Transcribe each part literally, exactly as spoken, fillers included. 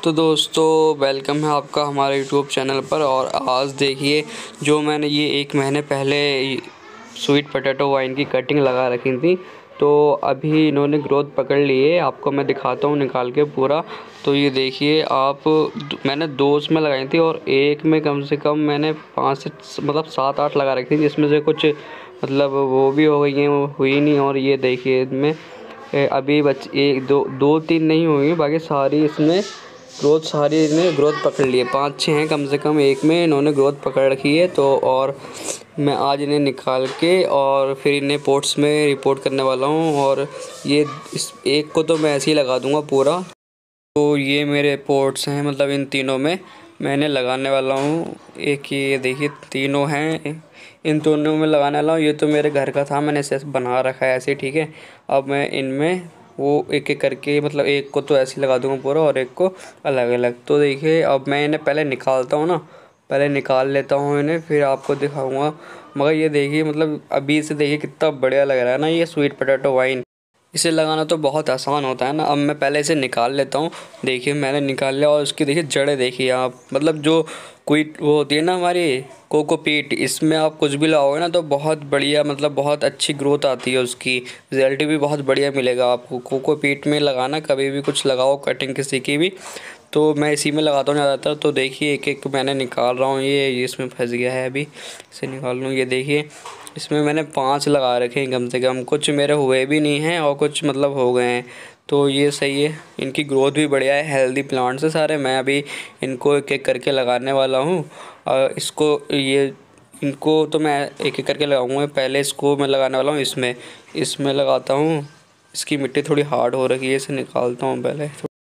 तो दोस्तों वेलकम है आपका हमारे यूट्यूब चैनल पर। और आज देखिए जो मैंने ये एक महीने पहले स्वीट पोटैटो वाइन की कटिंग लगा रखी थी, तो अभी इन्होंने ग्रोथ पकड़ ली है। आपको मैं दिखाता हूँ निकाल के पूरा। तो ये देखिए आप, मैंने दो उसमें लगाई थी और एक में कम से कम मैंने पाँच से मतलब सात आठ लगा रखी थी, जिसमें से कुछ मतलब वो भी हो गई हैं, वो हुई नहीं। और ये देखिए इनमें अभी बच एक दो दो तीन नहीं हुई, बाकी सारी इसमें ग्रोथ सारी इन्होंने ग्रोथ पकड़ ली है। पाँच छः हैं कम से कम, एक में इन्होंने ग्रोथ पकड़ रखी है। तो और मैं आज इन्हें निकाल के और फिर इन्हें पोट्स में रिपोर्ट करने वाला हूँ। और ये इस एक को तो मैं ऐसे ही लगा दूँगा पूरा। तो ये मेरे पोट्स हैं, मतलब इन तीनों में मैं इन्हें लगाने वाला हूँ। एक ये देखिए तीनों हैं, इन दोनों में लगाने वाला हूँ। ये तो मेरे घर का था, मैंने इसे बना रखा है ऐसे, ठीक है। अब मैं इनमें वो एक एक करके, मतलब एक को तो ऐसे ही लगा दूँगा पूरा और एक को अलग अलग। तो देखिए अब मैं इन्हें पहले निकालता हूँ ना, पहले निकाल लेता हूँ इन्हें, फिर आपको दिखाऊँगा। मगर ये देखिए मतलब अभी से देखिए कितना बढ़िया लग रहा है ना ये स्वीट पोटैटो वाइन। इसे लगाना तो बहुत आसान होता है ना। अब मैं पहले इसे निकाल लेता हूँ। देखिए मैंने निकाल लिया और उसकी देखिए जड़ें देखिए आप, मतलब जो कोई वो होती है ना हमारी कोकोपीट, इसमें आप कुछ भी लगाओगे ना तो बहुत बढ़िया, मतलब बहुत अच्छी ग्रोथ आती है, उसकी रिजल्ट भी बहुत बढ़िया मिलेगा आपको। कोकोपीट में लगाना, कभी भी कुछ लगाओ कटिंग किसी की भी, तो मैं इसी में लगाता हूँ ज़्यादातर। तो देखिए एक एक मैंने निकाल रहा हूँ। ये ये इसमें फंस गया है, अभी इसे निकाल लूँ। ये देखिए इसमें मैंने पाँच लगा रखे हैं कम से कम, कुछ मेरे हुए भी नहीं हैं और कुछ मतलब हो गए हैं। तो ये सही है, इनकी ग्रोथ भी बढ़िया है, हेल्दी प्लांट्स है सारे। मैं अभी इनको एक एक करके लगाने वाला हूँ। और इसको ये इनको तो मैं एक एक करके लगाऊंगा। पहले इसको मैं लगाने वाला हूँ इसमें इसमें लगाता हूँ। इसकी मिट्टी थोड़ी हार्ड हो रखी है, इसे निकालता हूँ पहले।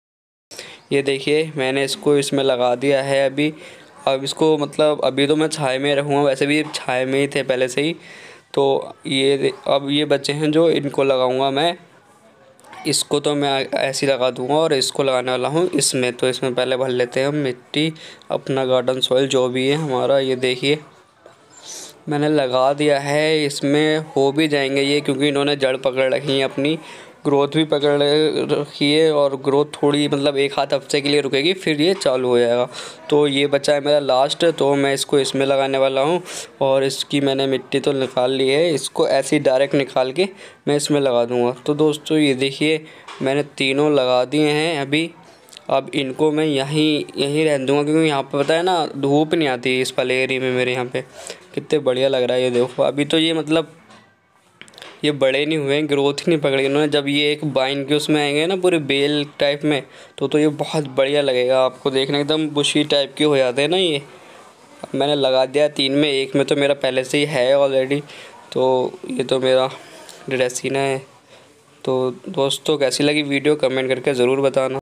ये देखिए मैंने इसको इसमें लगा दिया है अभी। अब इसको मतलब अभी तो मैं छाए में रखूँगा, वैसे भी छाए में ही थे पहले से ही। तो ये अब ये बच्चे हैं जो इनको लगाऊंगा मैं। इसको तो मैं ऐसे ही लगा दूंगा और इसको लगाने वाला हूँ इसमें। तो इसमें पहले भर लेते हैं हम मिट्टी, अपना गार्डन सॉइल जो भी है हमारा। ये देखिए मैंने लगा दिया है, इसमें हो भी जाएंगे ये, क्योंकि इन्होंने जड़ पकड़ रखी है, अपनी ग्रोथ भी पकड़ रखी है। और ग्रोथ थोड़ी मतलब एक आध हफ्ते के लिए रुकेगी, फिर ये चालू हो जाएगा। तो ये बचा है मेरा लास्ट, तो मैं इसको इसमें लगाने वाला हूँ। और इसकी मैंने मिट्टी तो निकाल ली है, इसको ऐसे ही डायरेक्ट निकाल के मैं इसमें लगा दूँगा। तो दोस्तों ये देखिए मैंने तीनों लगा दिए हैं अभी। अब इनको मैं यहीं यहीं रहने दूँगा, क्योंकि यहाँ पे पता है ना धूप नहीं आती इस वाले एरिया में मेरे यहाँ पे। कितने बढ़िया लग रहा है ये देखो। अभी तो ये मतलब ये बड़े नहीं हुए हैं, ग्रोथ ही नहीं पकड़ी इन्होंने। जब ये एक बाइन के उसमें आएंगे ना पूरे बेल टाइप में, तो तो ये बहुत बढ़िया लगेगा आपको देखने, एकदम बुशी टाइप के हो जाते हैं ना ये। मैंने लगा दिया तीन में, एक में तो मेरा पहले से ही है ऑलरेडी। तो ये तो मेरा ड्रेसिना है। तो दोस्तों कैसी लगी वीडियो कमेंट करके ज़रूर बताना।